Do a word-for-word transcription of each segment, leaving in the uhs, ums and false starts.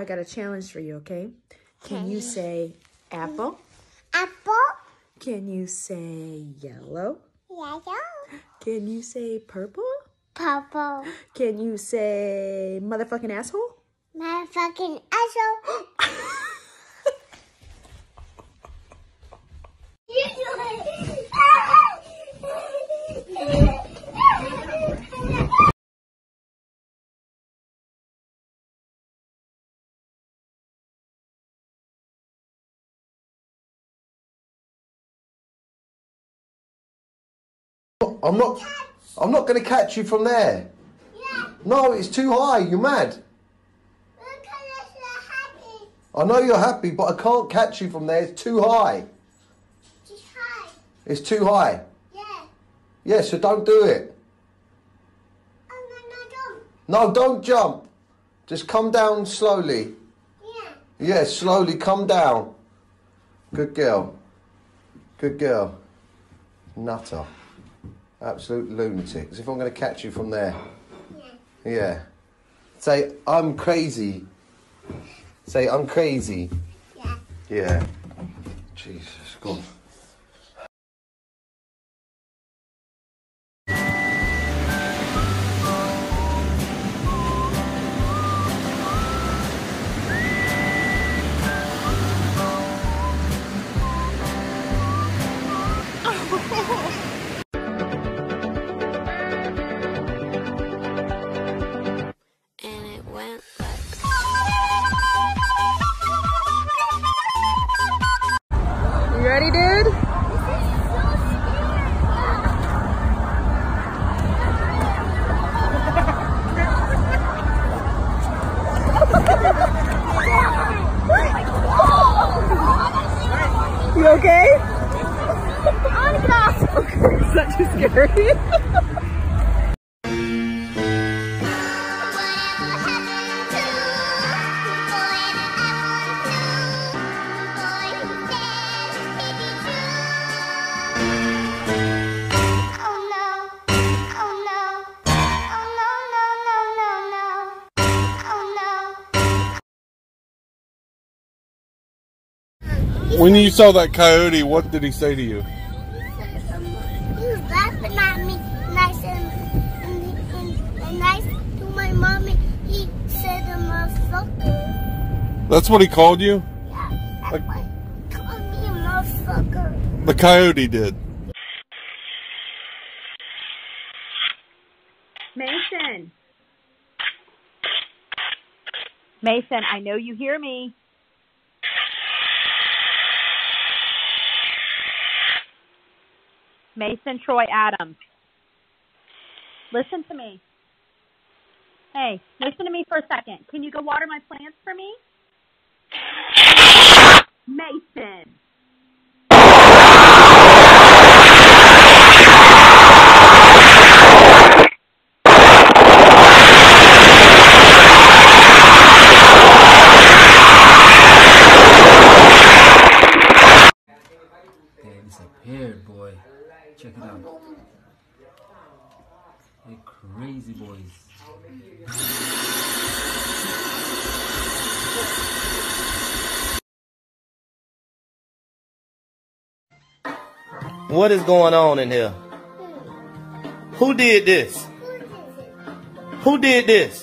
got a challenge for you, okay? Can you say apple? Apple. Can you say yellow? Yellow. Can you say purple? Purple. Can you say motherfucking asshole? Motherfucking asshole. I'm not. I'm not going to catch you from there. Yeah. No, it's too high. You're mad. I know you're happy, but I can't catch you from there. It's too high. Too high. It's too high. Yeah. Yeah, so don't do it. Oh, no, no, don't. No, don't jump. Just come down slowly. Yeah. Yeah, slowly come down. Good girl. Good girl. Nutter. Absolute lunatic. As if I'm going to catch you from there. Yeah. Yeah. Say, I'm crazy. Say, I'm crazy. Yeah. Yeah. Jesus, God. And it went like... You ready, dude? You okay? I want to get off. Okay, is that too scary? When you saw that coyote, what did he say to you? He was laughing at me, and I said, and, and, and I to my mommy, he said a motherfucker. That's what he called you? Yeah, that's Like, why he called me a motherfucker. the coyote did. Mason. Mason, I know you hear me. Mason Troy Adams. Listen to me. Hey, listen to me for a second. Can you go water my plants for me? Mason. They disappeared, boy. Check it out. They crazy boys. What is going on in here? Who did this? Who did this?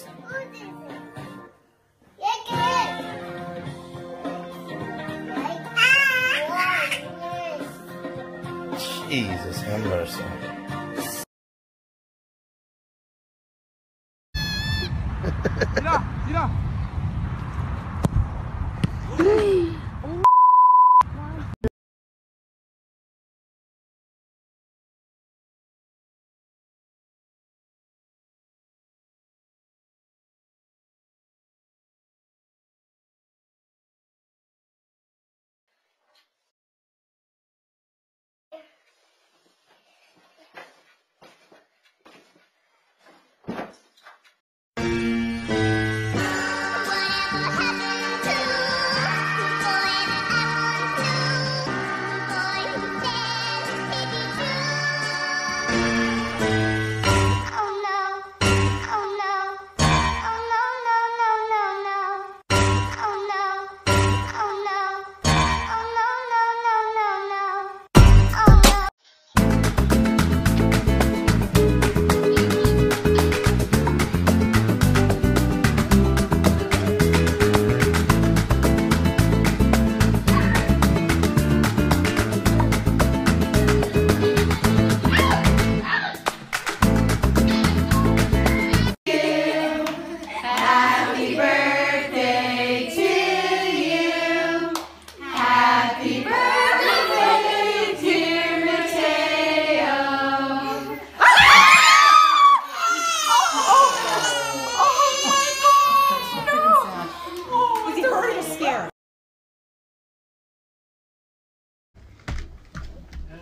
Jesus have mercy. Mira, mira.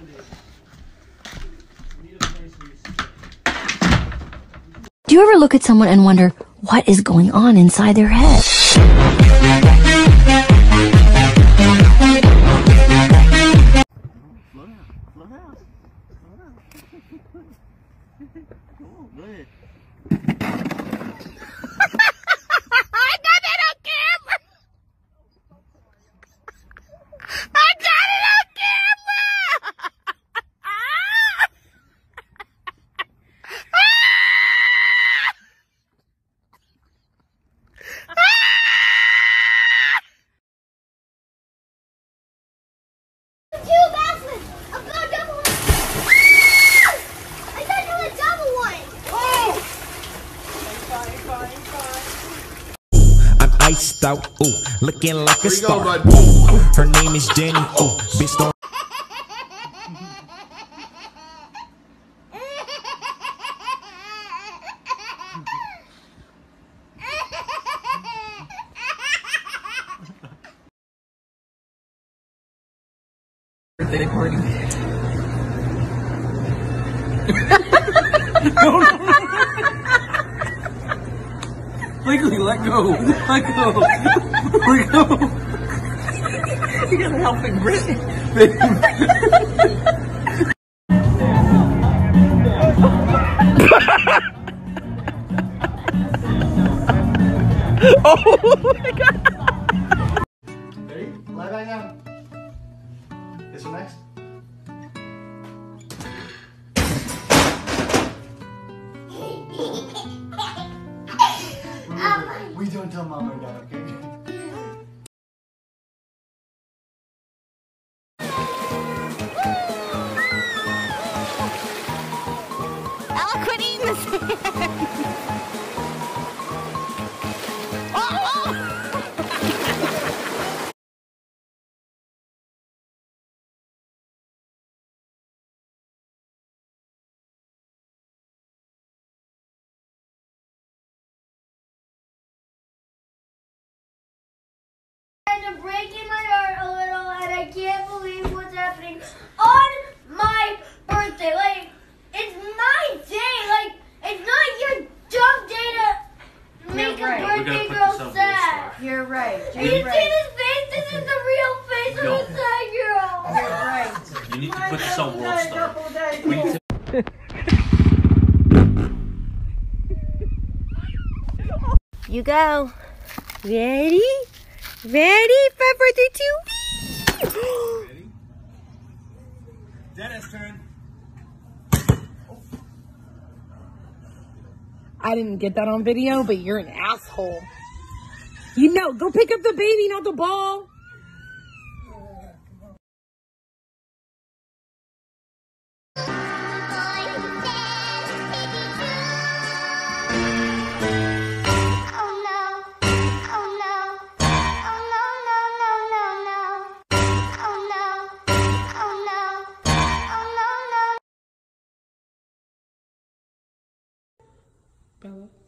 Do you ever look at someone and wonder what is going on inside their head? Iced out, ooh, looking like a star. Ooh, her name is Jenny, ooh, bitch don't. Birthday party. No, no, no. Legally, let go. Let go. Let go. You got a helping grip. Oh my god. Ready? Lie back down. This one next. We don't tell Mom or Dad, okay? Ella, quit eating the sand. Oh, oh. I'm breaking my heart a little, and I can't believe what's happening on my birthday. Like, it's my day. Like, it's not your dumb day to make You're right. a birthday girl sad. You're right. And you see this face? This is the real face of a sad girl. You're right. You need to put this on World Star. We need to You go. Ready? Ready? Five, four, three, two. Ready? Dennis, turn. I didn't get that on video, but you're an asshole. You know, go pick up the baby, not the ball. Bella.